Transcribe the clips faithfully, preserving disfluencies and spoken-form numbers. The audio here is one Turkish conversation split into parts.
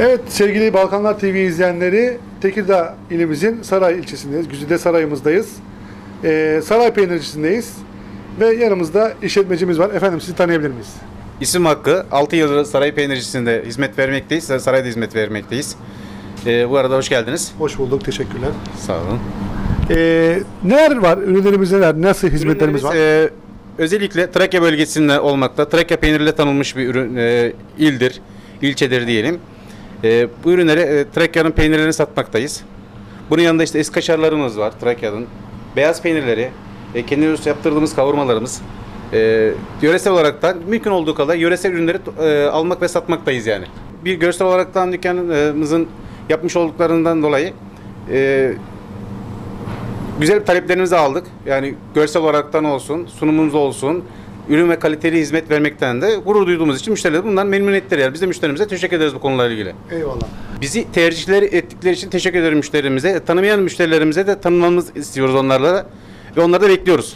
Evet sevgili Balkanlar T V izleyenleri, Tekirdağ ilimizin Saray ilçesindeyiz. Güzide Sarayımızdayız. Ee, Saray Peynircisi'ndeyiz. Ve yanımızda işletmecimiz var. Efendim sizi tanıyabilir miyiz? İsim Hakkı. altı yıldır Saray Peynircisi'nde hizmet vermekteyiz. Sarayda hizmet vermekteyiz. Ee, bu arada hoş geldiniz. Hoş bulduk. Teşekkürler. Sağ olun. Ee, neler var? Ürünlerimiz neler? Nasıl hizmetlerimiz var? E, özellikle Trakya bölgesinde olmakta. Trakya peyniriyle tanınmış bir ürün e, ildir, ilçedir diyelim. E, bu ürünleri e, Trakya'nın peynirlerini satmaktayız. Bunun yanında işte eskaşarlarımız var Trakya'nın. Beyaz peynirleri, e, kendimiz yaptırdığımız kavurmalarımız. E, yöresel olaraktan mümkün olduğu kadar yöresel ürünleri e, almak ve satmaktayız yani. Bir görsel olaraktan dükkanımızın yapmış olduklarından dolayı e, güzel taleplerimizi aldık. Yani görsel olaraktan olsun, sunumumuz olsun, ürün ve kaliteli hizmet vermekten de gurur duyduğumuz için müşteriler bundan memnun ettiler. Yani biz de müşterimize teşekkür ederiz bu konularla ilgili. Eyvallah. Bizi tercihleri ettikleri için teşekkür ederim müşterimize. Tanımayan müşterilerimize de tanımamız istiyoruz onlarla da. Ve onları da bekliyoruz.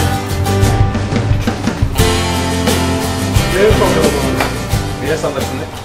Evet, bakalım. Biraz anlaşıldı.